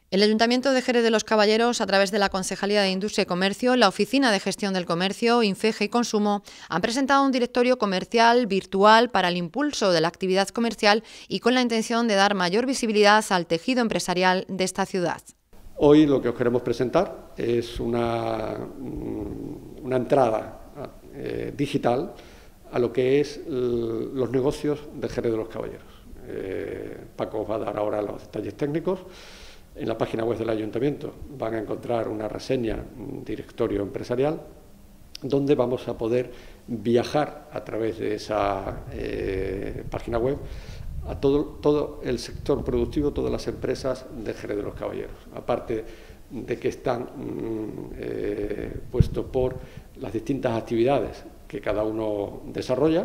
El Ayuntamiento de Jerez de los Caballeros, a través de la Concejalía de Industria y Comercio, la Oficina de Gestión del Comercio, Infege y Consumo, han presentado un directorio comercial virtual para el impulso de la actividad comercial y con la intención de dar mayor visibilidad al tejido empresarial de esta ciudad. Hoy lo que os queremos presentar es una entrada digital a lo que es los negocios de Jerez de los Caballeros. Paco os va a dar ahora los detalles técnicos. En la página web del Ayuntamiento van a encontrar una reseña, un directorio empresarial, donde vamos a poder viajar a través de esa página web a todo el sector productivo, todas las empresas de Jerez de los Caballeros. Aparte de que están puestos por las distintas actividades que cada uno desarrolla,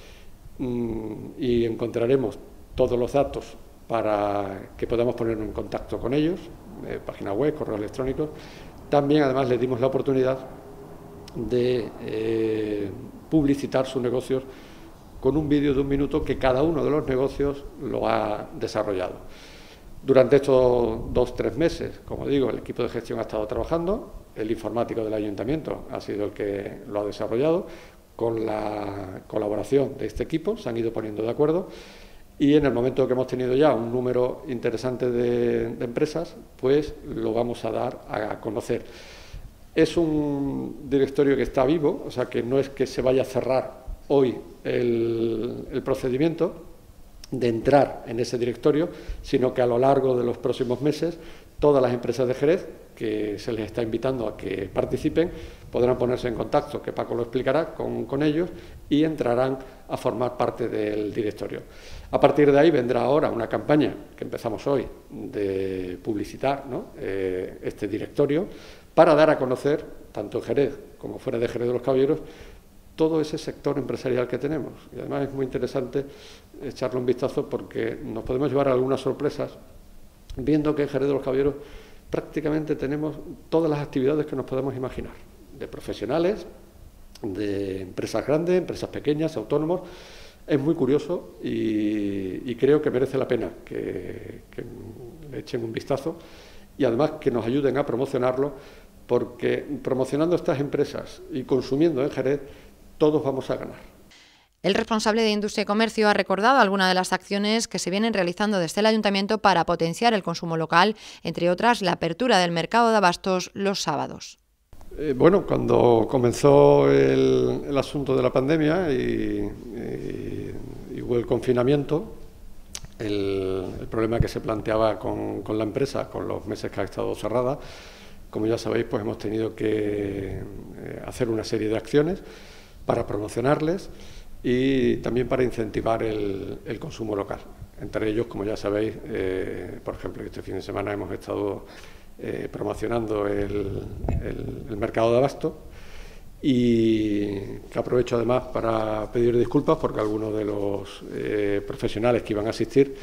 y encontraremos todos los datos para que podamos ponernos en contacto con ellos, página web, correos electrónicos. También, además, les dimos la oportunidad de publicitar sus negocios con un vídeo de 1 minuto que cada uno de los negocios lo ha desarrollado. Durante estos 2-3 meses, como digo, el equipo de gestión ha estado trabajando, el informático del Ayuntamiento ha sido el que lo ha desarrollado, con la colaboración de este equipo se han ido poniendo de acuerdo. Y en el momento que hemos tenido ya un número interesante de empresas, pues lo vamos a dar a conocer. Es un directorio que está vivo, o sea que no es que se vaya a cerrar hoy el procedimiento de entrar en ese directorio, sino que a lo largo de los próximos meses todas las empresas de Jerez, que se les está invitando a que participen, podrán ponerse en contacto, que Paco lo explicará, con ellos, y entrarán a formar parte del directorio. A partir de ahí vendrá ahora una campaña que empezamos hoy de publicitar, ¿no?, este directorio, para dar a conocer, tanto en Jerez como fuera de Jerez de los Caballeros, todo ese sector empresarial que tenemos. Y además es muy interesante echarle un vistazo porque nos podemos llevar a algunas sorpresas viendo que en Jerez de los Caballeros prácticamente tenemos todas las actividades que nos podemos imaginar, de profesionales, de empresas grandes, empresas pequeñas, autónomos. Es muy curioso y creo que merece la pena que le echen un vistazo y además que nos ayuden a promocionarlo, porque promocionando estas empresas y consumiendo en Jerez, todos vamos a ganar. El responsable de Industria y Comercio ha recordado algunas de las acciones que se vienen realizando desde el Ayuntamiento para potenciar el consumo local, entre otras la apertura del mercado de abastos los sábados. Bueno, cuando comenzó el asunto de la pandemia y hubo el confinamiento, el problema que se planteaba con la empresa, con los meses que ha estado cerrada, como ya sabéis, pues hemos tenido que hacer una serie de acciones para promocionarles y también para incentivar el consumo local. Entre ellos, como ya sabéis, por ejemplo, este fin de semana hemos estado promocionando el mercado de abasto, y que aprovecho además para pedir disculpas porque algunos de los profesionales que iban a asistir,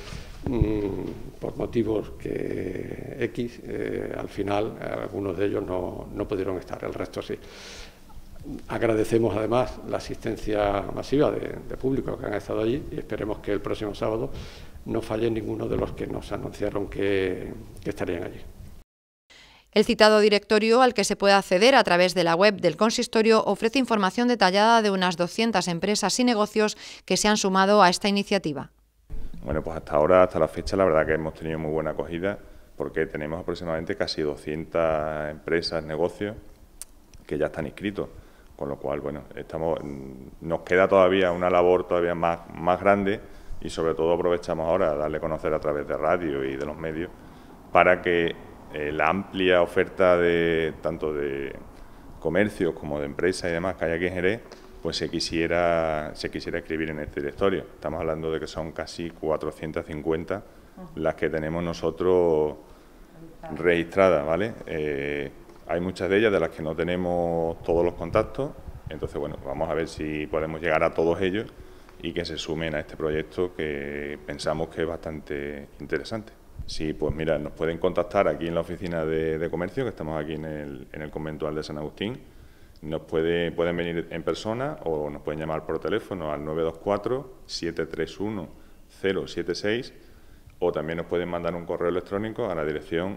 por motivos que X, al final algunos de ellos no pudieron estar, el resto sí. Agradecemos además la asistencia masiva de público que han estado allí y esperemos que el próximo sábado no falle ninguno de los que nos anunciaron que estarían allí. El citado directorio, al que se puede acceder a través de la web del consistorio, ofrece información detallada de unas 200 empresas y negocios que se han sumado a esta iniciativa. Bueno, pues hasta ahora, hasta la fecha, la verdad que hemos tenido muy buena acogida porque tenemos aproximadamente casi 200 empresas, negocios que ya están inscritos. Con lo cual, bueno, nos queda todavía una labor todavía más grande y sobre todo aprovechamos ahora a darle a conocer a través de radio y de los medios para que la amplia oferta tanto de comercios como de empresas y demás que hay aquí en Jerez, pues se quisiera escribir en este directorio. Estamos hablando de que son casi 450 las que tenemos nosotros registradas, ¿vale? Hay muchas de ellas de las que no tenemos todos los contactos, entonces, bueno, vamos a ver si podemos llegar a todos ellos y que se sumen a este proyecto que pensamos que es bastante interesante. Sí, pues mira, nos pueden contactar aquí en la oficina de comercio, que estamos aquí en el conventual de San Agustín. Pueden venir en persona o nos pueden llamar por teléfono al 924-731-076 o también nos pueden mandar un correo electrónico a la dirección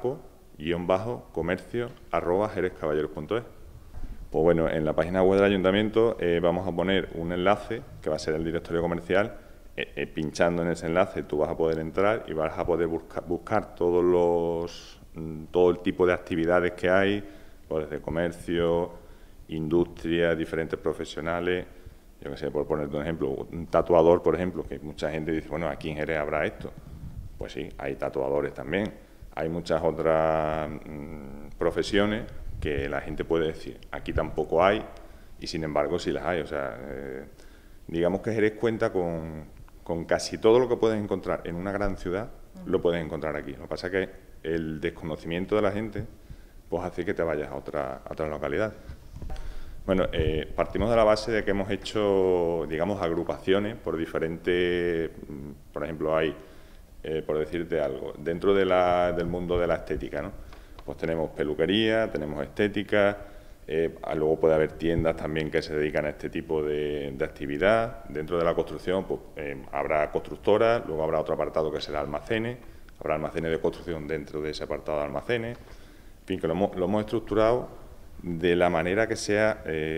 paco-comercio@jerezcaballeros.es. Pues bueno, en la página web del Ayuntamiento vamos a poner un enlace que va a ser el directorio comercial. Pinchando en ese enlace tú vas a poder entrar y vas a poder buscar todo el tipo de actividades que hay, pues desde comercio, industria, diferentes profesionales. Yo que sé, por ponerte un ejemplo, un tatuador, por ejemplo, que mucha gente dice, bueno, aquí en Jerez habrá esto. Pues sí, hay tatuadores también. Hay muchas otras profesiones que la gente puede decir, aquí tampoco hay, y sin embargo sí las hay. O sea, digamos que Jerez cuenta con casi todo lo que puedes encontrar en una gran ciudad, lo puedes encontrar aquí. Lo que pasa es que el desconocimiento de la gente pues hace que te vayas a otra localidad. Bueno, partimos de la base de que hemos hecho, digamos, agrupaciones por diferentes, por ejemplo, hay, por decirte algo, dentro del mundo de la estética, ¿no? Pues tenemos peluquería, tenemos estética, luego puede haber tiendas también que se dedican a este tipo de actividad. Dentro de la construcción pues, habrá constructoras, luego habrá otro apartado que será almacenes, habrá almacenes de construcción dentro de ese apartado de almacenes. En fin, que lo hemos estructurado de la manera que sea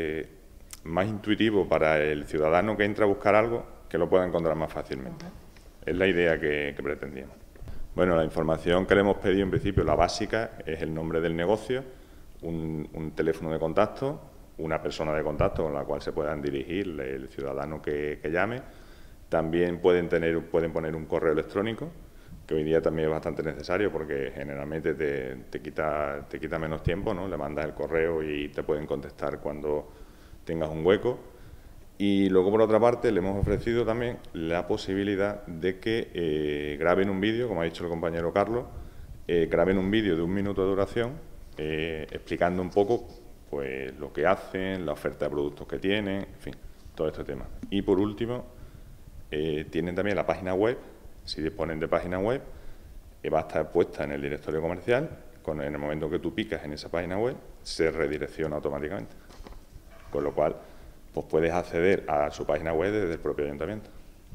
más intuitivo para el ciudadano que entra a buscar algo, que lo pueda encontrar más fácilmente. Es la idea que pretendíamos. Bueno, la información que le hemos pedido en principio, la básica, es el nombre del negocio, un teléfono de contacto, una persona de contacto con la cual se puedan dirigir el ciudadano que llame. También pueden poner un correo electrónico, que hoy día también es bastante necesario porque generalmente te quita menos tiempo, ¿no? Le mandas el correo y te pueden contestar cuando tengas un hueco. Y luego, por otra parte, le hemos ofrecido también la posibilidad de que graben un vídeo, como ha dicho el compañero Carlos, graben un vídeo de 1 minuto de duración explicando un poco pues lo que hacen, la oferta de productos que tienen, en fin, todo este tema. Y por último, tienen también la página web. Si disponen de página web, va a estar puesta en el directorio comercial. En el momento que tú picas en esa página web, se redirecciona automáticamente. Con lo cual, pues puedes acceder a su página web desde el propio ayuntamiento.